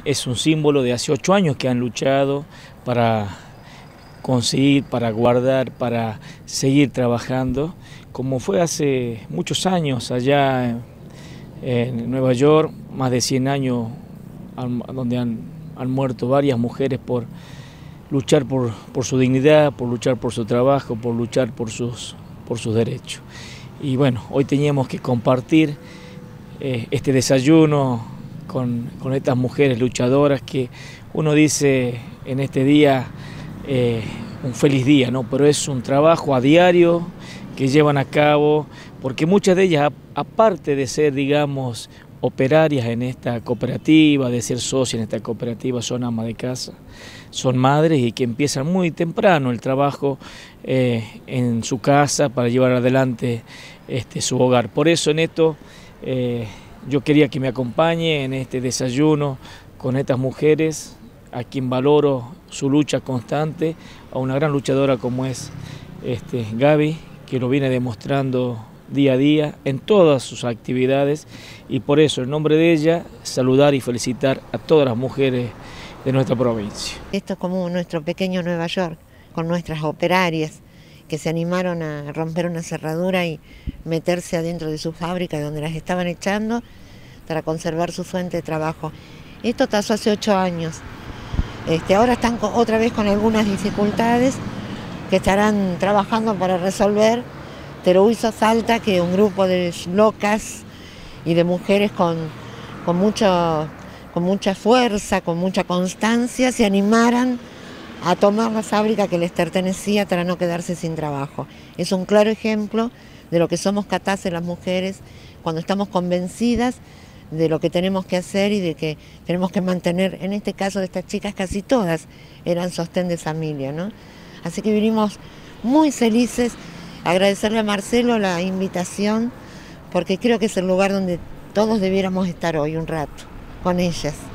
es un símbolo de hace 8 años que han luchado para conseguir, para guardar, para seguir trabajando, como fue hace muchos años allá en Nueva York, más de 100 años donde han muerto varias mujeres por luchar por su dignidad, por luchar por su trabajo, por luchar por sus derechos. Y bueno, hoy teníamos que compartir este desayuno con estas mujeres luchadoras que uno dice en este día un feliz día, ¿no? Pero es un trabajo a diario que llevan a cabo, porque muchas de ellas, aparte de ser, digamos, operarias en esta cooperativa, de ser socias en esta cooperativa, son amas de casa, son madres y que empiezan muy temprano el trabajo en su casa para llevar adelante su hogar. Por eso en esto yo quería que me acompañe en este desayuno con estas mujeres, a quien valoro su lucha constante, a una gran luchadora como es Gaby, que lo viene demostrando día a día en todas sus actividades, y por eso en nombre de ella saludar y felicitar a todas las mujeres de nuestra provincia. Esto es como nuestro pequeño Nueva York, con nuestras operarias que se animaron a romper una cerradura y meterse adentro de su fábrica donde las estaban echando para conservar su fuente de trabajo. Esto pasó hace 8 años. Ahora están otra vez con algunas dificultades que estarán trabajando para resolver, pero hizo falta que un grupo de locas y de mujeres con mucha fuerza, con mucha constancia, se animaran a tomar la fábrica que les pertenecía para no quedarse sin trabajo. Es un claro ejemplo de lo que somos capaces las mujeres cuando estamos convencidas de lo que tenemos que hacer y de que tenemos que mantener, en este caso de estas chicas casi todas eran sostén de familia, ¿no? Así que vinimos muy felices, agradecerle a Marcelo la invitación, porque creo que es el lugar donde todos debiéramos estar hoy un rato, con ellas.